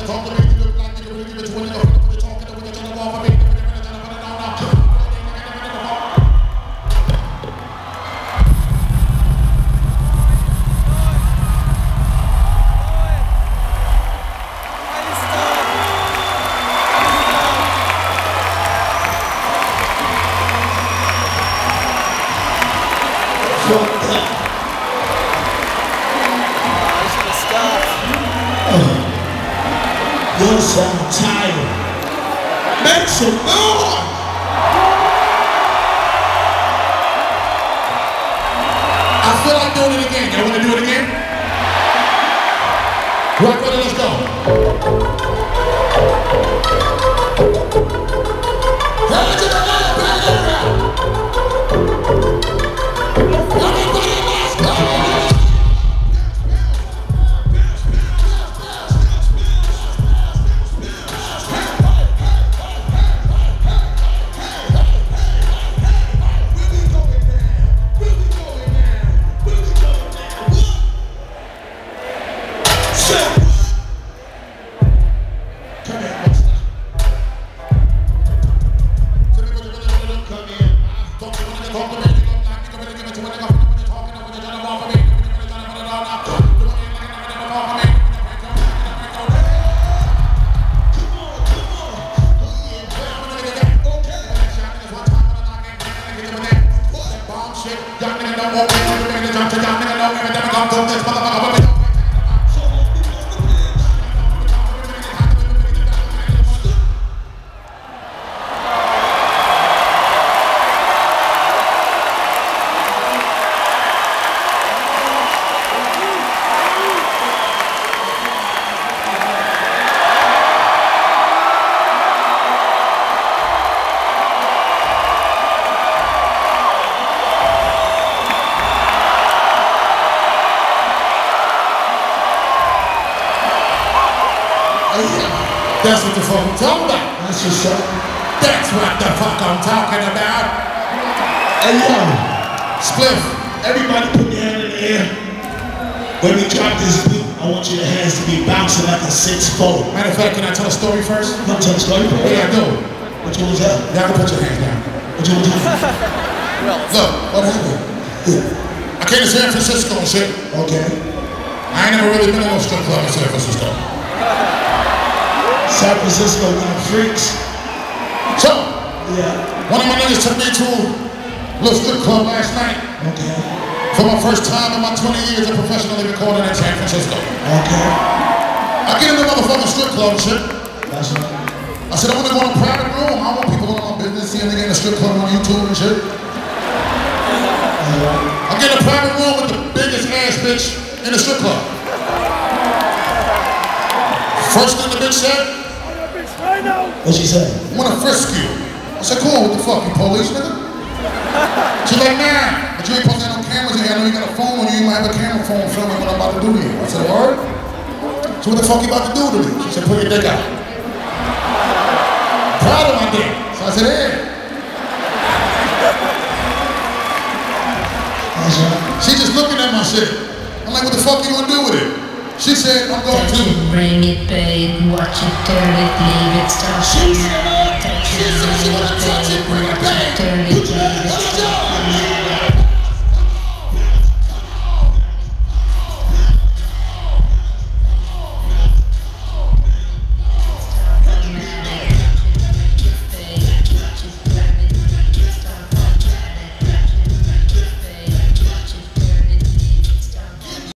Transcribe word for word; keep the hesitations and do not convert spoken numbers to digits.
You sound tired. Make some noise. I feel like doing it again. Y'all want to do it again? Rock with it, let's go. Hands in the air, back it up. Everybody, let's go. That's what the fuck I'm talking about. That's what's up. That's what the fuck I'm talking about. Hey yo, Spliff, everybody put your hand in the air. When we drop this beat, I want your hands to be bouncing like a six four. Matter of fact, can I tell a story first? You want to tell a story first? Yeah, I do. Which one was that? Y'all can put your hands down. Which one was that? Look, what happened? I came to San Francisco and shit. Okay. I ain't never really been in no strip club in San Francisco. San Francisco got freaks. So, yeah. One of my niggas took me to a little strip club last night. Okay. For my first time in my twenty years of professionally recording in San Francisco. Okay. I get in the motherfucking strip club and shit. That's right. I said, I want to go in a private room. I don't want people going on business, seeing a nigga in a strip club on YouTube and shit. Uh-huh. I get in a private room with the biggest ass bitch in the strip club. First thing the bitch said, what'd she say? I want to frisk you. I said, cool, what the fuck, you police nigga? She's like, nah, but you ain't posting no cameras in here. I know you got a phone on you, you might have a camera phone filming what I'm about to do to you. I said, word? So what the fuck you about to do to me? She said, put your dick out. Proud of my dick. So I said, hey. She just looking at my shit. I'm like, what the fuck you gonna do with it? She said, I'm going to bring it, babe, watch it, turn it, leave it, stop it. She said, she said she wanna touch